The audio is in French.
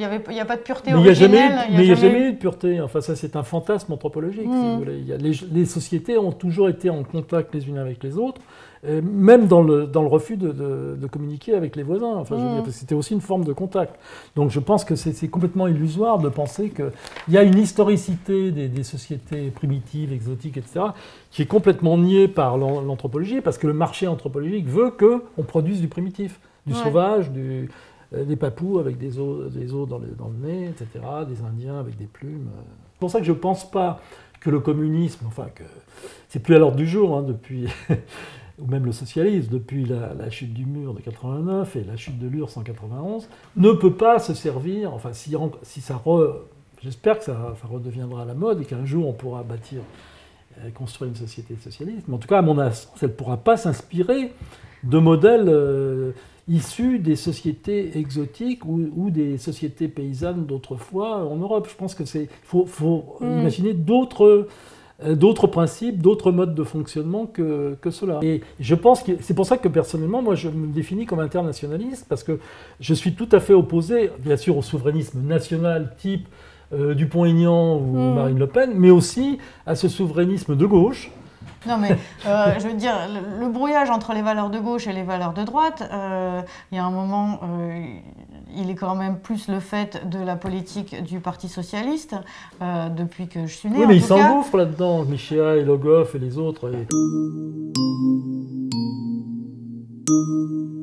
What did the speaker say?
Il n'y a pas de pureté Mais il n'y originelle. a jamais eu de pureté. Enfin, ça, c'est un fantasme anthropologique. Si vous voulez. Les sociétés ont toujours été en contact les unes avec les autres, même dans le refus de communiquer avec les voisins. Enfin, je veux dire, c'était aussi une forme de contact. Donc, je pense que c'est complètement illusoire de penser qu'il y a une historicité des sociétés primitives, exotiques, etc., qui est complètement niée par l'anthropologie, parce que le marché anthropologique veut qu'on produise du primitif, du sauvage, des papous avec des os dans le nez, etc., des Indiens avec des plumes. C'est pour ça que je ne pense pas que le communisme, enfin, que c'est plus à l'ordre du jour, hein, depuis, ou même le socialisme, depuis la chute du mur de 89 et la chute de l'URSS en 91, ne peut pas se servir, enfin, si ça j'espère que ça redeviendra à la mode et qu'un jour on pourra construire une société socialiste, mais en tout cas, à mon avis, elle ne pourra pas s'inspirer de modèles issus des sociétés exotiques ou des sociétés paysannes d'autrefois en Europe. Je pense que faut imaginer d'autres principes, d'autres modes de fonctionnement que cela. Et je pense que c'est pour ça que personnellement, moi, je me définis comme internationaliste, parce que je suis tout à fait opposé, bien sûr, au souverainisme national type Dupont-Aignan ou Marine Le Pen, mais aussi à ce souverainisme de gauche. Non mais, je veux dire, le brouillage entre les valeurs de gauche et les valeurs de droite, il y a un moment, il est quand même plus le fait de la politique du Parti Socialiste, depuis que je suis née. Oui, mais ils s'engouffrent là-dedans, Michéa et Le Goff et les autres.